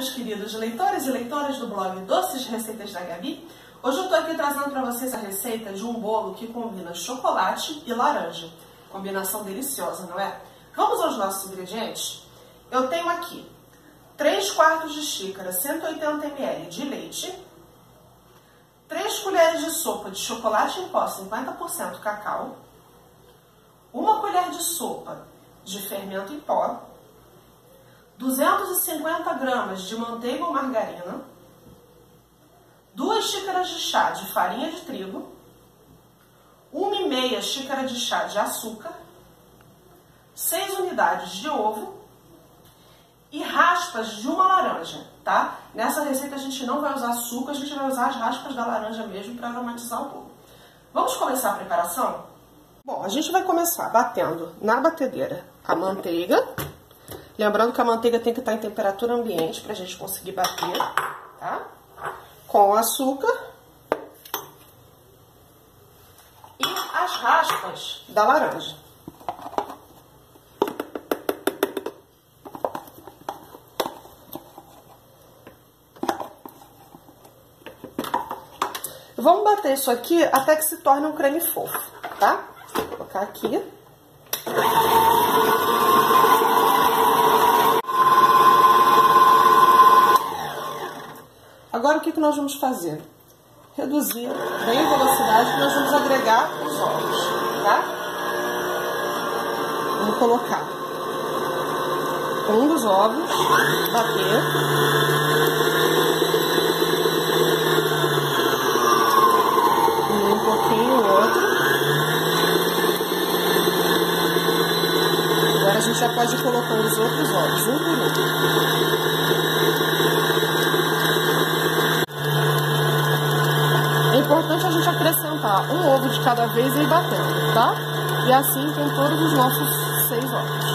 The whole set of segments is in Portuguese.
meus queridos leitores e leitoras do blog Doces Receitas da Gabi. Hoje eu tô aqui trazendo para vocês a receita de um bolo que combina chocolate e laranja. Combinação deliciosa, não é? Vamos aos nossos ingredientes? Eu tenho aqui 3 quartos de xícara, 180 ml de leite, 3 colheres de sopa de chocolate em pó, 50% cacau, 1 colher de sopa de fermento em pó, 250 gramas de manteiga ou margarina, 2 xícaras de chá de farinha de trigo, 1,5 xícara de chá de açúcar, 6 unidades de ovo e raspas de uma laranja, tá? Nessa receita a gente não vai usar açúcar, a gente vai usar as raspas da laranja mesmo para aromatizar o bolo. Vamos começar a preparação? Bom, a gente vai começar batendo na batedeira a manteiga. Lembrando que a manteiga tem que estar em temperatura ambiente para a gente conseguir bater, tá? Com o açúcar e as raspas da laranja. Vamos bater isso aqui até que se torne um creme fofo, tá? Vou colocar aqui. Agora o que nós vamos fazer? Reduzir bem a velocidade que nós vamos agregar os ovos, tá? Vamos colocar um dos ovos, bater. Um pouquinho o outro. Agora a gente já pode ir colocando os outros ovos, um por um. É importante a gente acrescentar um ovo de cada vez e ir batendo, tá? E assim tem todos os nossos 6 ovos.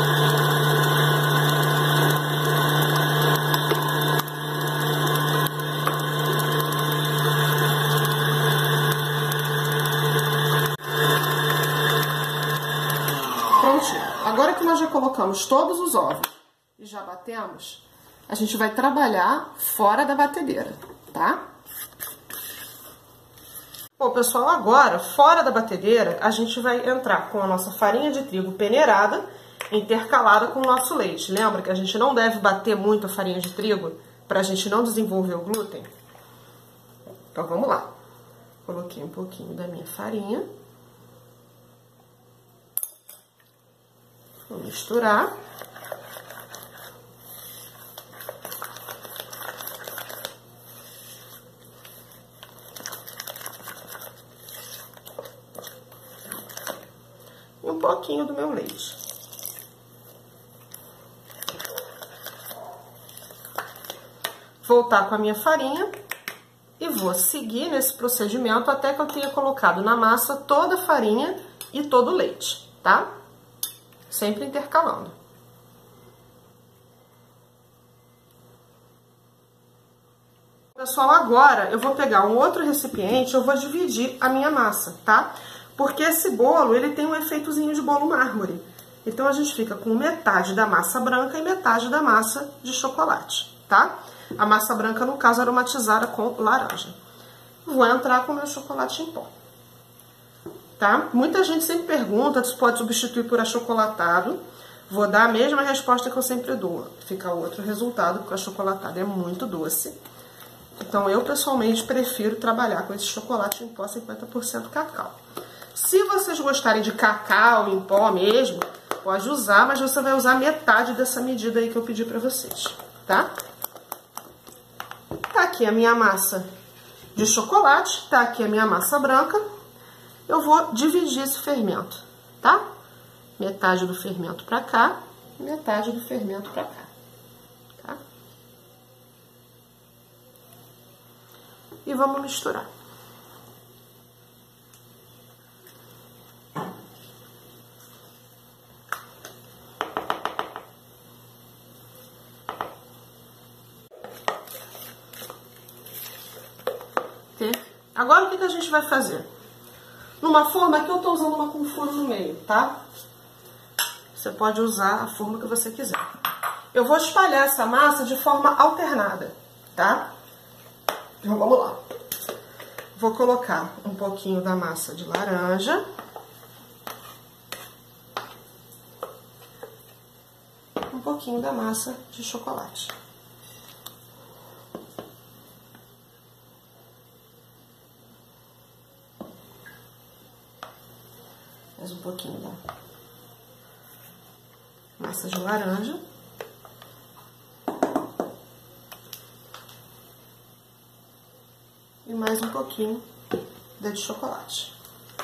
Prontinho. Agora que nós já colocamos todos os ovos e já batemos, a gente vai trabalhar fora da batedeira, tá? Bom, pessoal, agora, fora da batedeira, a gente vai entrar com a nossa farinha de trigo peneirada, intercalada com o nosso leite. Lembra que a gente não deve bater muito a farinha de trigo para a gente não desenvolver o glúten? Então, vamos lá. Coloquei um pouquinho da minha farinha. Vou misturar. E um pouquinho do meu leite. Voltar com a minha farinha e vou seguir nesse procedimento até que eu tenha colocado na massa toda a farinha e todo o leite, tá? Sempre intercalando. Pessoal, agora eu vou pegar um outro recipiente, eu vou dividir a minha massa, tá? Porque esse bolo, ele tem um efeitozinho de bolo mármore. Então, a gente fica com metade da massa branca e metade da massa de chocolate, tá? A massa branca, no caso, aromatizada com laranja. Vou entrar com o meu chocolate em pó, tá? Muita gente sempre pergunta se pode substituir por achocolatado. Vou dar a mesma resposta que eu sempre dou. Fica outro resultado, porque o achocolatado é muito doce. Então, eu, pessoalmente, prefiro trabalhar com esse chocolate em pó 50% cacau. Se vocês gostarem de cacau em pó mesmo, pode usar, mas você vai usar metade dessa medida aí que eu pedi pra vocês, tá? Tá aqui a minha massa de chocolate, tá aqui a minha massa branca. Eu vou dividir esse fermento, tá? Metade do fermento pra cá e metade do fermento pra cá, tá? E vamos misturar. Agora, o que a gente vai fazer? Numa forma, aqui eu tô usando uma com furo no meio, tá? Você pode usar a forma que você quiser. eu vou espalhar essa massa de forma alternada, tá? Então, vamos lá. Vou colocar um pouquinho da massa de laranja. Um pouquinho da massa de chocolate. Mais um pouquinho da massa de laranja. E mais um pouquinho da de chocolate.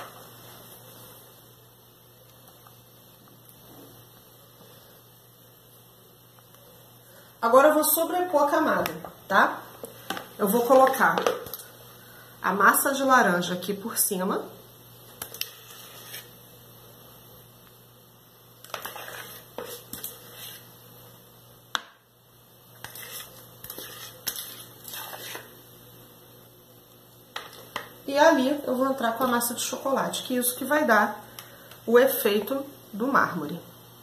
Agora eu vou sobrepor a camada, tá? Eu vou colocar a massa de laranja aqui por cima. E ali eu vou entrar com a massa de chocolate, que é isso que vai dar o efeito do mármore.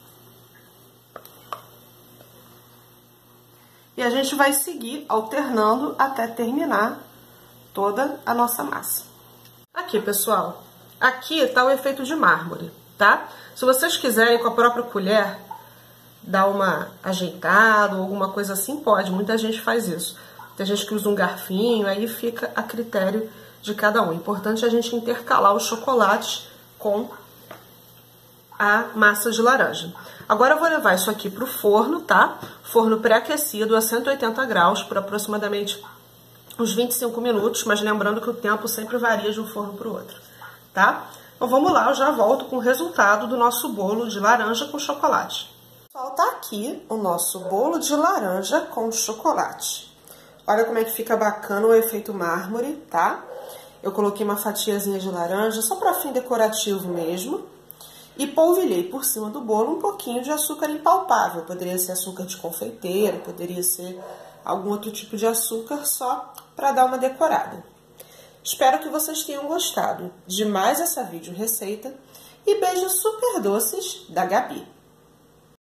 E a gente vai seguir alternando até terminar toda a nossa massa. Aqui, pessoal, aqui tá o efeito de mármore, tá? Se vocês quiserem com a própria colher dar uma ajeitada ou alguma coisa assim, pode. Muita gente faz isso. Tem gente que usa um garfinho, aí fica a critério de cada um. O importante é a gente intercalar o chocolate com a massa de laranja. Agora eu vou levar isso aqui pro forno, tá? Forno pré-aquecido a 180 graus por aproximadamente uns 25 minutos, mas lembrando que o tempo sempre varia de um forno pro outro, tá? Então vamos lá, eu já volto com o resultado do nosso bolo de laranja com chocolate. Pessoal, tá aqui o nosso bolo de laranja com chocolate. Olha como é que fica bacana o efeito mármore, tá? Eu coloquei uma fatiazinha de laranja só para fim decorativo mesmo. E polvilhei por cima do bolo um pouquinho de açúcar impalpável. Poderia ser açúcar de confeiteiro, poderia ser algum outro tipo de açúcar só para dar uma decorada. Espero que vocês tenham gostado de mais essa vídeo receita e beijos super doces da Gabi.